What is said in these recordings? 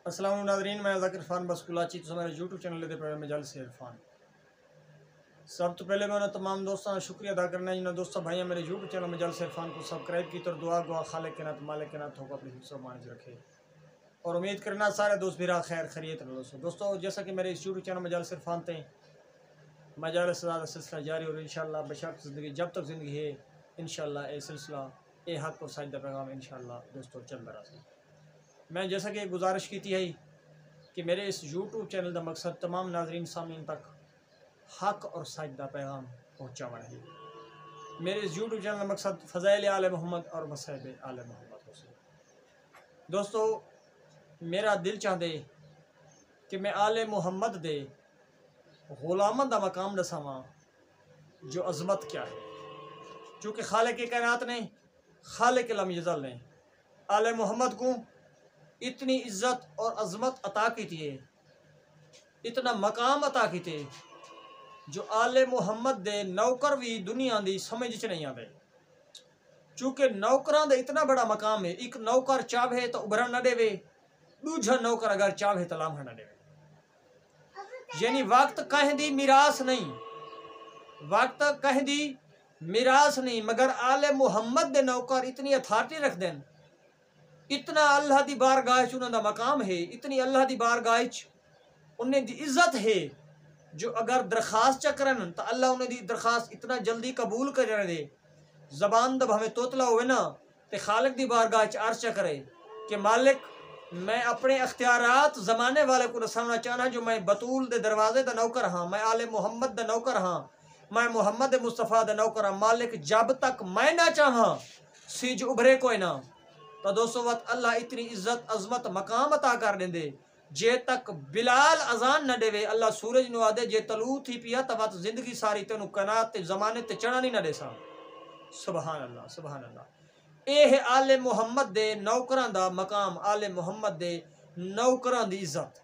السلام علیکم ناظرین، میں ذاکر عرفان بس کلاچی تو ہمارے یوٹیوب چینل دے پہ مجالس عرفان. سب تو پہلے میں انہیں تمام دوستوں کا شکریہ ادا کرنا ہے جنہوں دوستوں بھائیاں میرے یوٹیوب چینل مجالس عرفان کو سبسکرائب کی تو دعا گوا خالق کے نات مالک کے نات ہوگا اپنی حفظ و امان رکھے اور امید کرنا سارے دوست بھی خیر خیریت رہے. دوستوں جیسا کہ میرے اس یوٹیوب چینل مجالس عرفان تھے مجالس زیادہ سلسلہ جاری اور انشاءاللہ بشرط زندگی جب تک زندگی ہے انشاءاللہ اے سلسلہ اے حق اور سجدہ پیغام انشاءاللہ دوستوں چل رہا ہے. میں جیسا کہ گزارش کی تھی کہ میرے اس یوٹیوب چینل کا مقصد تمام ناظرین سامعین تک حق اور سجدہ پیغام پہنچانا ہے. میرے اس یوٹیوب چینل کا مقصد فضائل آل محمد اور مصائب آل محمد حسین. دوستو میرا دل چاہتے کہ میں آل محمد دے غلامن دا مقام دساواں جو عظمت کیا ہے، چونکہ خالق کائنات نے خالق لم یزل نے آل محمد کو اتنی عزت اور عظمت عطا کی تھی، اتنا مقام عطا کی تھی جو آل محمد دے نوکر بھی دنیا دی سمجھ چ نہیں آتے. چونکہ نوکران دے اتنا بڑا مقام ہے، ایک نوکر چاہے تو ابھرن نہ دے، دوجھا نوکر اگر چاہے تو لامہ نہ دے. یعنی وقت کہیں دی میراث نہیں، وقت کہیں دی میراث نہیں، مگر آل محمد دے نوکر اتنی اتھارٹی رکھ دیں، اتنا اللہ دی بارگاہ انہوں دا مقام ہے، اتنی اللہ دی بارگاہ انہیں دی عزت ہے جو اگر درخواست چکرن تو اللہ انہیں دی درخواست اتنا جلدی قبول کر دے. زبان دب ہمیں توتلا ہوئے نا تے خالق دی بارگاہ عرض چکرے کہ مالک میں اپنے اختیارات زمانے والے کو رسانا چاہنا جو میں بطول دے دروازے دا نوکر ہاں، میں آل محمد دا نوکر ہاں، میں محمد مصطفیٰ دا نوکر ہاں. مالک جب تک میں نہ چاہاں سیج ابھرے کوئی نہ. تو دوستو وقت اللہ اتنی عزت عظمت مقام عطا کر دیں دے جے تک بلال اذان نہ دے اللہ سورج نو آدے جے طلوع تھی پیا تو وقت زندگی ساری تینوں کنات تے زمانے تے چڑھا نہیں نہ دے سا. سبحان اللہ سبحان اللہ. اے ہے آل محمد دے نوکران دا مقام، آل محمد دے نوکران دی عزت.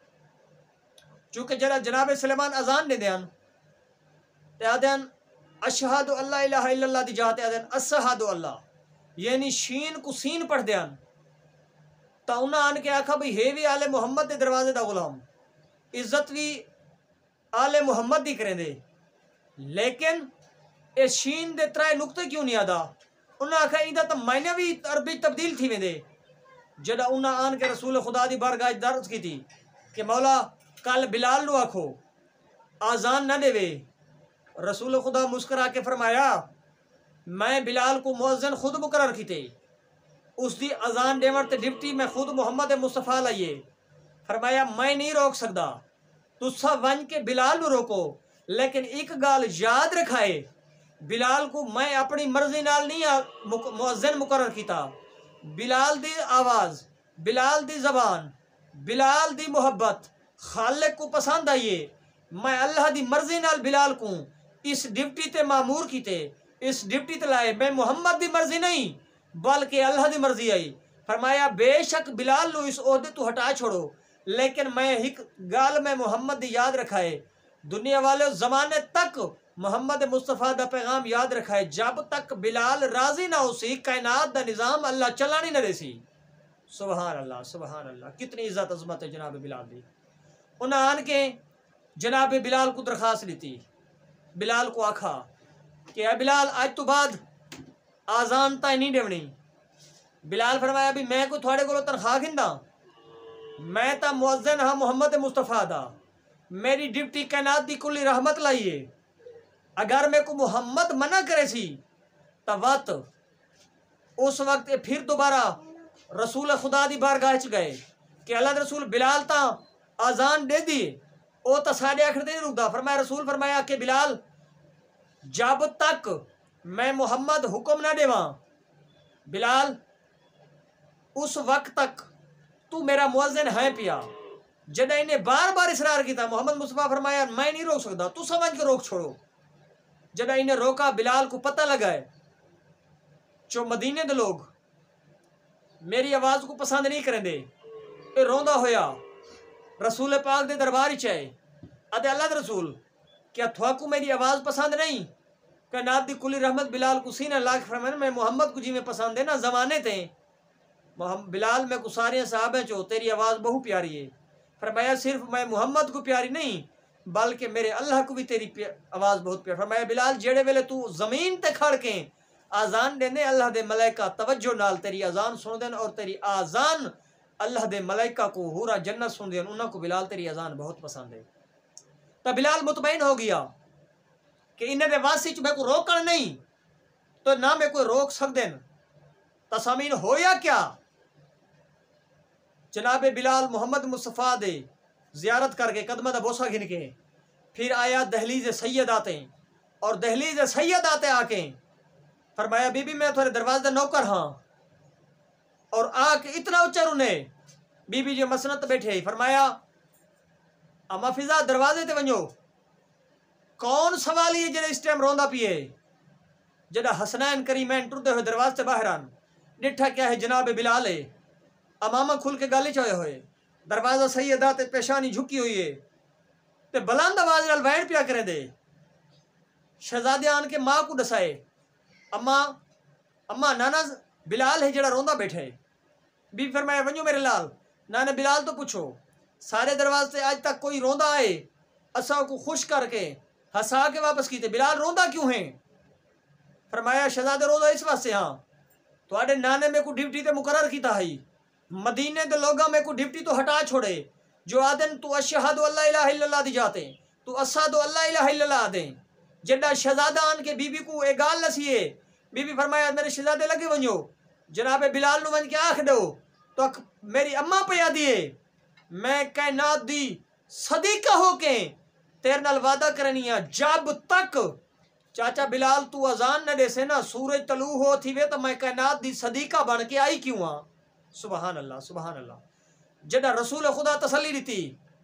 چونکہ جناب سلیمان اذان دے دیان تے آدھین اشہد اللہ الہ الا اللہ دی جاتے آدھین اسہد اللہ یعنی شین کو سین پڑھ دیان تا انہاں آن کے آکھا بھئی ہے بھی آل محمد دے دروازے دا غلام، عزت بھی آل محمد دی کریں دے. لیکن اے شین دے ترائے نقطے کیوں نہیں آدھا؟ انہاں آکھا ایدہ تا معنی بھی عربی تبدیل تھی میں دے. جڑا انہاں آن کے رسول خدا دی بارگاہ درد کی تھی کہ مولا کل بلال نو آکھو آزان نہ دے وے. رسول خدا مسکرا کے فرمایا میں بلال کو مؤذن خود مقرر کی تے، اس دی اذان دیور تے ڈپٹی میں خود محمد مصطفیٰ لائیے. فرمایا میں نہیں روک سکتا، تسا ون کے بلال نو روکو، لیکن ایک گال یاد رکھائے بلال کو میں اپنی مرضی نال نہیں مؤذن مقرر کیتا. بلال دی آواز، بلال دی زبان، بلال دی محبت خالق کو پسند آئیے. میں اللہ دی مرضی نال بلال کو اس ڈپٹی تے معمور کیتے، اس ڈپٹی تے لائے. میں محمد دی مرضی نہیں بلکہ اللہ دی مرضی آئی. فرمایا بے شک بلال نو اس عہدے تو ہٹا چھوڑو، لیکن میں ایک گال میں محمد دی یاد رکھائے. دنیا والے زمانے تک محمد مصطفیٰ دا پیغام یاد رکھائے، جب تک بلال راضی نہ ہو سی کائنات دا نظام اللہ چلانی نہ دے سی. سبحان اللہ سبحان اللہ. کتنی عزت عظمت ہے جناب بلال دی. انہاں آن کے جناب بلال کو درخواست لیتی، بلال کو آکھا کہ اے بلال آج تو بعد آزان تا نہیں دیونی. بلال فرمایا بھی میں کو تھوڑے کو تنخواہ گھندا، میں تا مؤذن ہاں محمد مصطفیٰ دا، میری ڈپٹی کائنات دی کلی رحمت لائیے. اگر میں کو محمد منع کرے سی تا وقت اس وقت پھر دوبارہ رسول خدا دی بارگاہ چ گئے کہ اللہ رسول بلال تا آزان دے دی او تا ساڑے آخر دے نہیں رکھدا. فرمایا رسول فرمایا کہ بلال جب تک میں محمد حکم نہ دیواں بلال اس وقت تک تو میرا مؤذن ہے پیا. جدہ انہیں بار بار اصرار کیتا محمد مصطفیٰ فرمایا میں نہیں روک سکتا، تو سمجھ کے روک چھوڑو. جدہ انہیں روکا بلال کو پتہ لگا ہے جو مدینے دے لوگ میری آواز کو پسند نہیں کریں دے. اے روندہ ہویا رسول پاک دے دربار چاہے ادھے اللہ دے رسول کیا تھوا کو میری آواز پسند نہیں؟ کائنات دی کلی رحمت بلال کو سینہ لاکھ فرمائے میں محمد کو جی میں پسند ہے نا زمانے تھے بلال میں کو سارے صحابہ چو تیری آواز بہو پیاری ہے. فرمایا صرف میں محمد کو پیاری نہیں بلکہ میرے اللہ کو بھی تیری آواز بہت پیاری. فرمایا بلال جیڑے ویلے تو زمین تے کھڑ کے آزان دینے اللہ دے ملائکہ توجہ نال تیری آزان سن دین اور تیری آزان اللہ دے ملائکہ کو ہورا جنت سن دین انہاں کو بلال تیری آزان بہت پسند ہے. تو بلال مطمئن ہو گیا کہ انہیں دے واسی چ میں کو روکن نہیں تو نہ میں کوئی روک سکتے ہیں. تسامین ہویا کیا؟ جناب بلال محمد مصطفیٰ دے زیارت کر کے قدمہ دا بوسہ گھن کے پھر آیا دہلیز سید آتے اور دہلیز سید آتے آ کے فرمایا بی بی میں تھوڑے دروازے نوکر ہاں اور آ کے اتنا اچھا رونے بی بی جو مسنت بیٹھے فرمایا اما فضا دروازے تے ونجو کون سوالی ہے جنہیں اس ٹائم روندہ پیے جڑا حسنین کریمین ٹردے ہوئے دروازے سے باہر آن ڈٹھا کیا ہے جناب بلال ہے امامہ کھل کے گالی چوئے ہوئے دروازہ سیدہ تے پیشانی جھکی ہوئی ہے تے بلند آواز نال وین پیا کرے دے. شہزادے آن کے ماں کو دسائے اما نانا بلال ہے جڑا روندہ بیٹھے. بی فرمایا ونجو میرے لال نانا بلال تو پوچھو سارے دروازے سے آج تک کوئی روندہ آئے اساں کو خوش کر کے ہسا کے واپس کیتے بلال روندہ کیوں ہیں؟ فرمایا شہزادے روندہ اس واسطے ہاں تو آڈے نانے میں کو ڈیوٹی تے مقرر کیتا ہے مدینے دے لوگاں میں کو ڈیوٹی تو ہٹا چھوڑے جو آدن تو اشہد اللہ الہ الا اللہ دی جاتے تو اسد اللہ الہ الا اللہ دیں. جڈا شہزادہ آن کے بی بی کو ایک گال نسیے بی بی فرمایا میرے شہزادے لگے ونجو جناب بلال نو ون کے آکھ دو تو میری اماں پہ یادیے میں کائنات دی صدیقہ ہو کے تیر نال وعدہ کرنیا جب تک چاچا بلال تو اذان نہ دے سے نا سورج طلوع ہو تھی وے تو میں کائنات دی صدیقہ بن کے آئی کیوں ہاں. سبحان اللہ سبحان اللہ. جڑا رسول خدا تسلی دیتی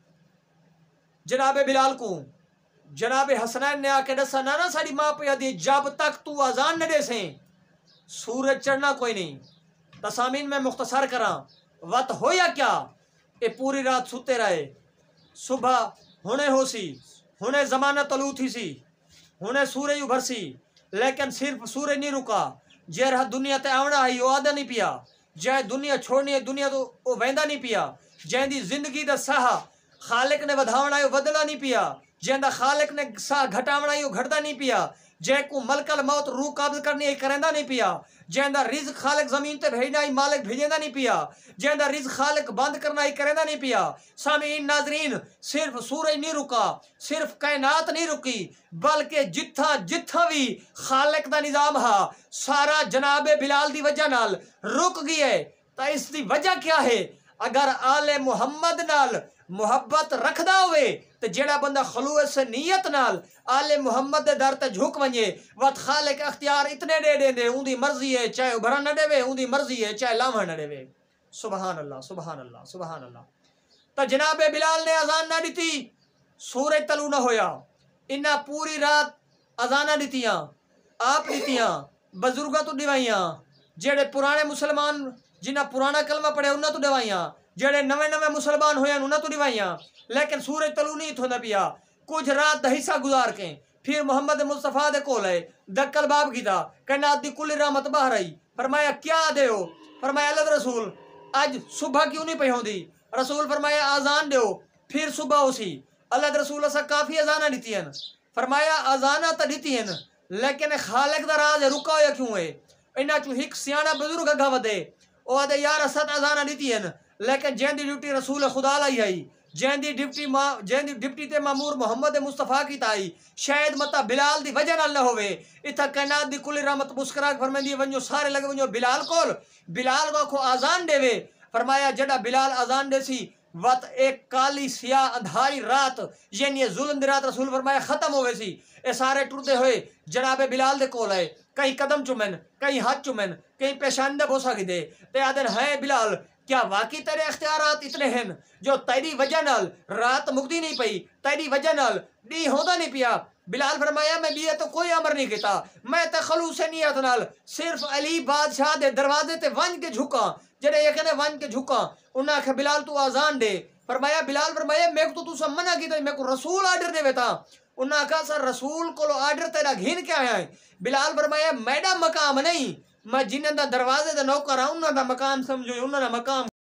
جناب بلال کو جناب حسنین نے آ کے دسا نانا ساڑی ماں پہ دی جب تک تو اذان نہ دے سے سورج چڑھنا کوئی نہیں. تسامین میں مختصر کراں وقت ہویا کیا اے پوری رات سوتے رہے صبح ہونے ہو سی ہونے زمانہ طلوع تھی سی ہونے سورج ابھر سی لیکن صرف سورج نہیں رکا جے رہا دنیا تے آونا ہے وہ آدھا نہیں پیا جائے دنیا چھوڑنی ہے دنیا تو وہ ویندہ نہیں پیا جائیں دی زندگی دا ساہا خالق نے ودھاونا ہے وہ ودلا نہیں پیا جائیں دا خالق نے ساہ گھٹاونا ہے وہ گھٹدا نہیں پیا جائیں کو ملک الموت روح قابض کرنی ہے کرندہ نہیں پیا جائیں دا رزق خالق زمین تے بھیجنا ہے مالک بھیجندہ نہیں پیا جائیں دا رزق خالق بند کرنا ہے کرندہ نہیں پیا. سامعین ناظرین صرف سورج نہیں رکا صرف کائنات نہیں رکی بلکہ جتھا بھی خالق دا نظام ہا سارا جناب بلال دی وجہ نال رک گئی ہے. تا اس دی وجہ کیا ہے؟ اگر آل محمد نال محبت رکھدا ہوئے تو جیڑا بندہ خلوص نیت نال آل محمد دے در تے جھک ونجے وقت خالق اختیار اتنے دے دے دے اون دی مرضی ہے چاہے ابھرا نہ دے اون دی مرضی ہے چاہے لاوہ نہ دے. سبحان اللہ سبحان اللہ سبحان اللہ. تو جناب بلال نے اذان نہ دیتی سورج طلوع نہ ہویا انہا پوری رات اذانہ دیتیاں آپ دیتیاں بزرگاں تو دیوائیاں جیڑے پرانے مسلمان جنہاں پرانا کلمہ پڑھے انہاں تو دیوائیاں جڑے نوے مسلمان ہوئے انہاں تو دیوائیاں لیکن سورج طلوع نہیں تھو نہ پیا. کچھ رات دا حصہ گزار کے پھر محمد مصطفیٰ دے کول ہے دکل باب کیتا کائنات دی کل رحمت باہر آئی. فرمایا کیا دے ہو؟ فرمایا اللہ رسول آج صبح کیوں نہیں پہ ہوندی؟ رسول فرمایا آزان دیو پھر صبح ہو سی. اللہ رسول اسا کافی اذانہ دیتی ہیں فرمایا اذانہ تا دیتی ہیں لیکن خالق دا راز رکا ہویا کیوں ہے؟ انہاں چو ہک سیانہ بزرگ اگا ودے او آدھے یار اسد اذانہ دیتی ہیں لیکن جہن دی ڈیوٹی رسول خدا لائی آئی جہن دی ڈپٹی تے مامور محمد مصطفیٰ کی تائی شاید متا بلال دی وجہ نال نہ ہوئے اتھا کائنات دی کل رحمت مسکرا فرمائیں دی ونجو سارے لگے ونجو بلال کول بلال کو آزان دے وے. فرمایا جڑا بلال آزان دے سی وقت ایک کالی سیاہ اندھاری رات یعنی ظلم دی رات رسول فرمایا ختم ہوئے سی. اے سارے ٹردے ہوئے جناب بلال دے کول آئے کہیں قدم چومن کہیں ہاتھ چومن کہیں پیشاندہ بوسا کی دے تے آدن ہے بلال کیا واقعی تیرے اختیارات اتنے ہیں جو تیری وجہ نال رات مکتی نہیں پئی تیری وجہ نال دی ہوندہ نہیں پیا؟ بلال فرمایا میں بھی تو کوئی امر نہیں کیتا میں تے خلوص نیت نال صرف علی بادشاہ دے دروازے تے ون کے جھکا جڑے یہ کہنے ون کے جھکا انہاں کہ بلال تو آزان دے. فرمایا بلال فرمایا میں تو سب منع کیتا میں کو رسول آرڈر دے ویتا انہاں کہا سر رسول کو آرڈر تیرا گھین کے آیا ہے. بلال فرمایا میڈا مقام نہیں میں جنہاں دا دروازے دا نوکر ہاں انہاں دا مقام سمجھو انہاں دا مقام